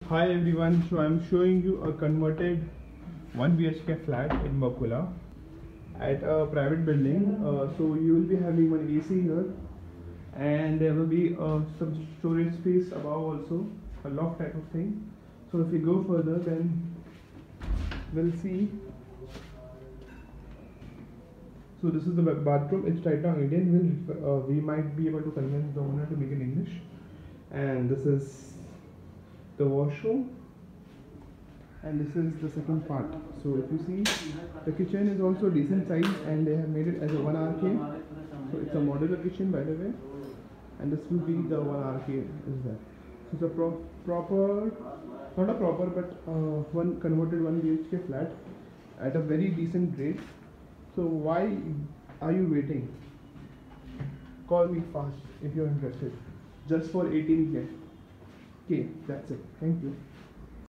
Hi everyone, so I'm showing you a converted 1 BHK flat in Vakola at a private building. So you will be having one AC here, and there will be some storage space above also, a loft type of thing. So if we go further, then we'll see. So this is the bathroom. It's right now Indian. We might be able to convince the owner to make it English. And this is the washroom. And this is the second part. So if you see, the kitchen is also decent size, and they have made it as a 1 RK. So it's a modular kitchen, by the way, and this will be the 1 RK is there. So it's a proper, not a proper, but one converted 1 BHK flat at a very decent rate. So why are you waiting? Call me fast if you're interested. Just for 18K. Okay, that's it. Thank you.